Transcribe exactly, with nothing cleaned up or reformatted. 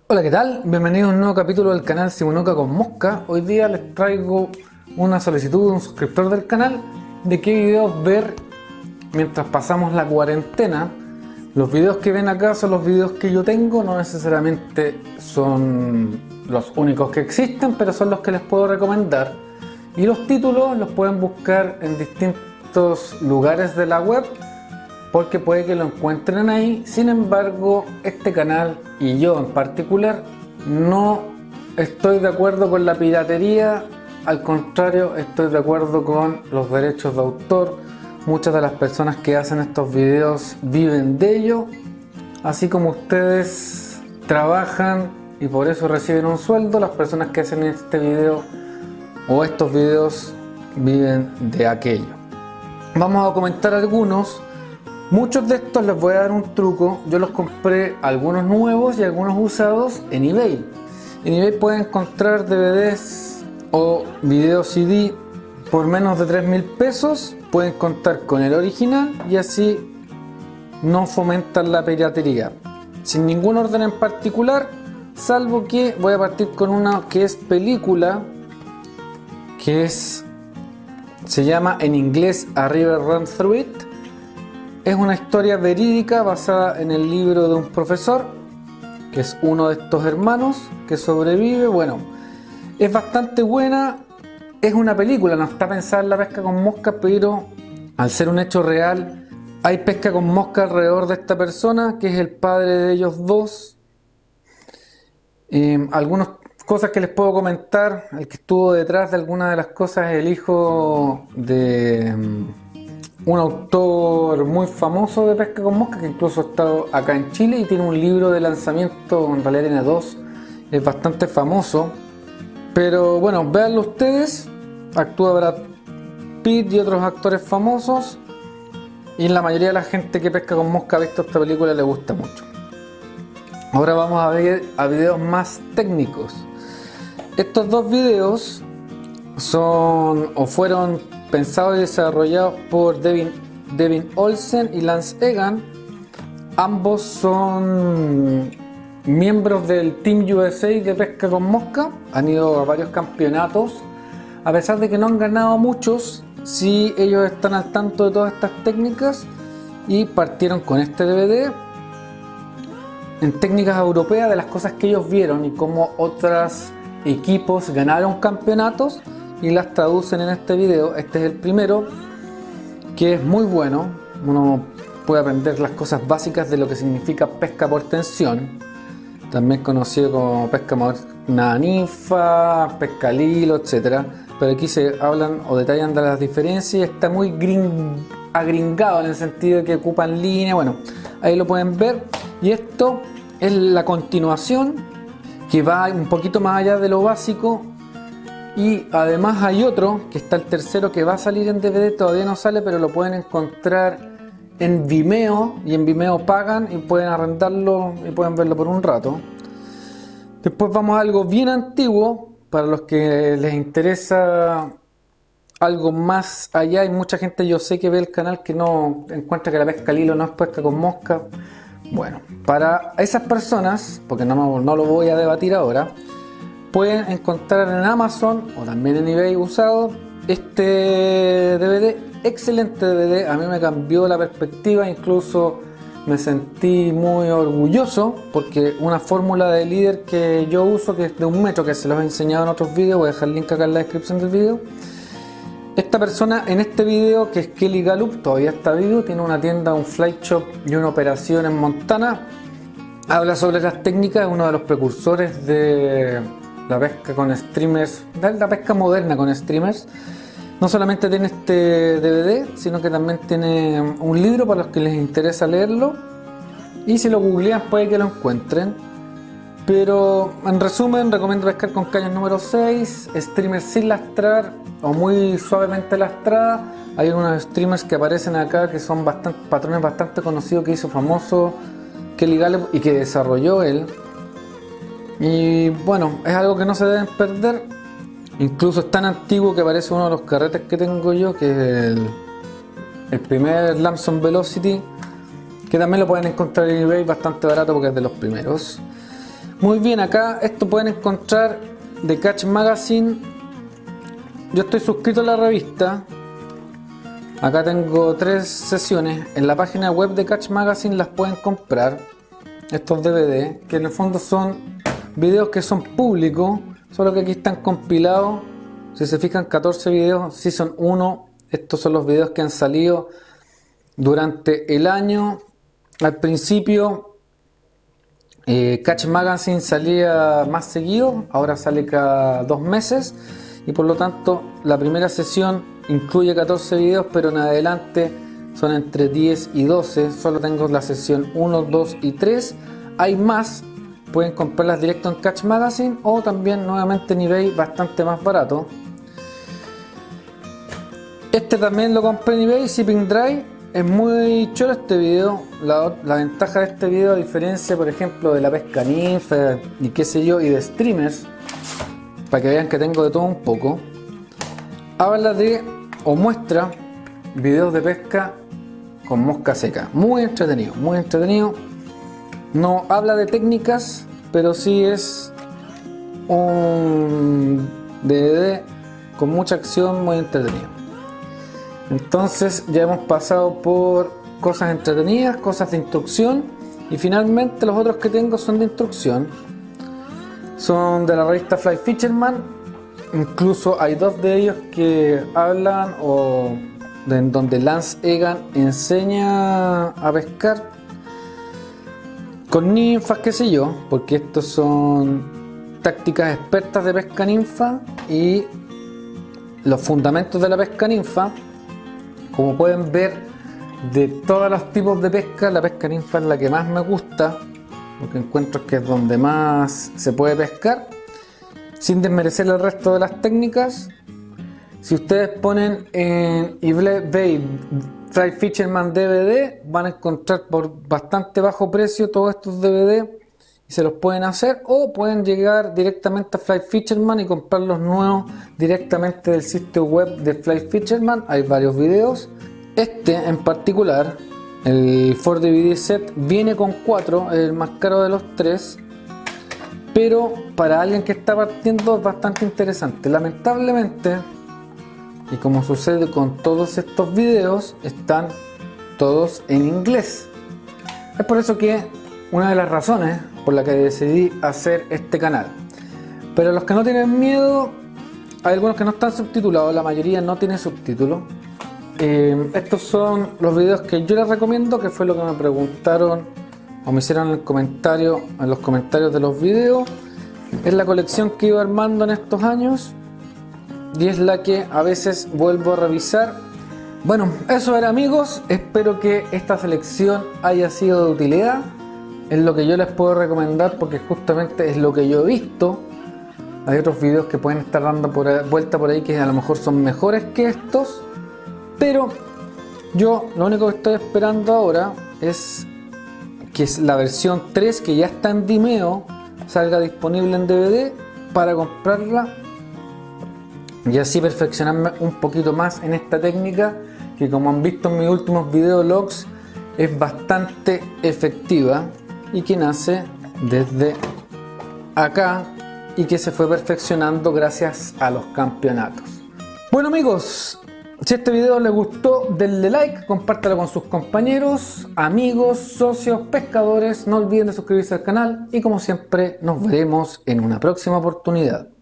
Hola, ¿qué tal? Bienvenidos a un nuevo capítulo del canal Simonuca con Mosca. Hoy día les traigo una solicitud de un suscriptor del canal de qué videos ver mientras pasamos la cuarentena. Los videos que ven acá son los videos que yo tengo, no necesariamente son los únicos que existen, pero son los que les puedo recomendar. Y los títulos los pueden buscar en distintos lugares de la web, porque puede que lo encuentren ahí. Sin embargo, este canal y yo en particular no estoy de acuerdo con la piratería, al contrario, estoy de acuerdo con los derechos de autor. Muchas de las personas que hacen estos videos viven de ello, así como ustedes trabajan y por eso reciben un sueldo, las personas que hacen este video o estos videos viven de aquello. Vamos a comentar algunos. Muchos de estos les voy a dar un truco. Yo los compré, algunos nuevos y algunos usados, en eBay. En eBay pueden encontrar D V Ds o videos C D por menos de tres mil pesos. Pueden contar con el original y así no fomentan la piratería. Sin ningún orden en particular, salvo que voy a partir con una que es película, que es se llama en inglés A River Runs Through It. Es una historia verídica basada en el libro de un profesor, que es uno de estos hermanos que sobrevive. Bueno, es bastante buena. Es una película, no está pensada en la pesca con mosca, pero al ser un hecho real, hay pesca con mosca alrededor de esta persona, que es el padre de ellos dos. Eh, algunas cosas que les puedo comentar: el que estuvo detrás de algunas de las cosas es el hijo de un autor muy famoso de pesca con mosca, que incluso ha estado acá en Chile y tiene un libro de lanzamiento, en realidad tiene dos, es bastante famoso. Pero bueno, véanlo ustedes. Actúa Brad Pitt y otros actores famosos, y la mayoría de la gente que pesca con mosca ha visto esta película y le gusta mucho. Ahora vamos a ver a videos más técnicos. Estos dos videos son o fueron pensados y desarrollados por Devin, Devin Olsen y Lance Egan. Ambos son miembros del Team U S A de pesca con mosca. Han ido a varios campeonatos. A pesar de que no han ganado muchos, sí ellos están al tanto de todas estas técnicas y partieron con este D V D en técnicas europeas, de las cosas que ellos vieron y cómo otros equipos ganaron campeonatos, y las traducen en este video. Este es el primero, que es muy bueno. Uno puede aprender las cosas básicas de lo que significa pesca por tensión, también conocido como pesca moderna ninfa, pesca al hilo, etcétera. Pero aquí se hablan o detallan de las diferencias y está muy gring, agringado, en el sentido de que ocupan línea. Bueno, ahí lo pueden ver. Y esto es la continuación, que va un poquito más allá de lo básico. Y además hay otro, que está el tercero, que va a salir en D V D, todavía no sale, pero lo pueden encontrar en Vimeo, y en Vimeo pagan y pueden arrendarlo y pueden verlo por un rato. Después vamos a algo bien antiguo, para los que les interesa algo más allá. Hay mucha gente, yo sé, que ve el canal que no encuentra que la pesca al hilo no es pesca con mosca. Bueno, para esas personas, porque no, no lo voy a debatir ahora, pueden encontrar en Amazon o también en eBay usado este D V D, excelente D V D. A mí me cambió la perspectiva, incluso me sentí muy orgulloso, porque una fórmula de líder que yo uso, que es de un metro, que se los he enseñado en otros vídeos, voy a dejar el link acá en la descripción del vídeo. Esta persona en este vídeo, que es Kelly Gallup, todavía está vivo, tiene una tienda, un fly shop y una operación en Montana. Habla sobre las técnicas, es uno de los precursores de la pesca con streamers, la pesca moderna con streamers. No solamente tiene este D V D, sino que también tiene un libro para los que les interesa leerlo, y si lo googlean puede que lo encuentren. Pero en resumen, recomiendo pescar con cañas número seis, streamers sin lastrar o muy suavemente lastrada. Hay unos streamers que aparecen acá que son bastante, patrones bastante conocidos, que hizo famoso Kelly Gallup y que desarrolló él. Y bueno, es algo que no se deben perder. Incluso es tan antiguo que parece uno de los carretes que tengo yo, que es el, el primer Lamson Velocity, que también lo pueden encontrar en eBay bastante barato porque es de los primeros. Muy bien, acá esto pueden encontrar de Catch Magazine. Yo estoy suscrito a la revista. Acá tengo tres sesiones. En la página web de Catch Magazine las pueden comprar. Estos D V D, que en el fondo son videos que son públicos, solo que aquí están compilados. Si se fijan, catorce videos, Season uno. Estos son los videos que han salido durante el año. Al principio eh, Catch Magazine salía más seguido, ahora sale cada dos meses y por lo tanto la primera sesión incluye catorce videos, pero en adelante son entre diez y doce. Solo tengo la sesión uno, dos y tres. Hay más, pueden comprarlas directo en Catch Magazine o también nuevamente en eBay, bastante más barato. Este también lo compré en eBay, Shipping Drive. Es muy chulo este video. La, la ventaja de este video, a diferencia por ejemplo de la pesca ninfa y qué sé yo, y de streamers, para que vean que tengo de todo un poco, habla de o muestra videos de pesca con mosca seca. Muy entretenido, muy entretenido. No habla de técnicas, pero sí es un D V D con mucha acción, muy entretenido. Entonces ya hemos pasado por cosas entretenidas, cosas de instrucción, y finalmente los otros que tengo son de instrucción. Son de la revista Fly Fisherman. Incluso hay dos de ellos que hablan o de, donde Lance Egan enseña a pescar con ninfas, qué sé yo, porque estos son tácticas expertas de pesca ninfa y los fundamentos de la pesca ninfa. Como pueden ver, de todos los tipos de pesca, la pesca ninfa es la que más me gusta, porque encuentro que es donde más se puede pescar, sin desmerecer el resto de las técnicas. Si ustedes ponen en eBay Fly Fisherman D V D, van a encontrar por bastante bajo precio todos estos D V D y se los pueden hacer, o pueden llegar directamente a Fly Fisherman y comprar los nuevos directamente del sitio web de Fly Fisherman. Hay varios videos. Este en particular, el cuatro D V D set, viene con cuatro, es el más caro de los tres, pero para alguien que está partiendo es bastante interesante. Lamentablemente, y como sucede con todos estos videos, están todos en inglés. Es por eso que una de las razones por la que decidí hacer este canal. Pero los que no tienen miedo, hay algunos que no están subtitulados, la mayoría no tiene subtítulos. Eh, estos son los videos que yo les recomiendo, que fue lo que me preguntaron o me hicieron en el comentario, en los comentarios de los videos. Es la colección que he ido armando en estos años y es la que a veces vuelvo a revisar. Bueno, eso era, amigos. Espero que esta selección haya sido de utilidad. Es lo que yo les puedo recomendar porque justamente es lo que yo he visto. Hay otros videos que pueden estar dando por ahí, vuelta por ahí, que a lo mejor son mejores que estos, pero yo lo único que estoy esperando ahora es que es la versión tres, que ya está en Vimeo, salga disponible en D V D para comprarla y así perfeccionarme un poquito más en esta técnica, que como han visto en mis últimos videologs es bastante efectiva y que nace desde acá y que se fue perfeccionando gracias a los campeonatos. Bueno, amigos, si este video les gustó, denle like, compártalo con sus compañeros, amigos, socios, pescadores. No olviden de suscribirse al canal y como siempre nos veremos en una próxima oportunidad.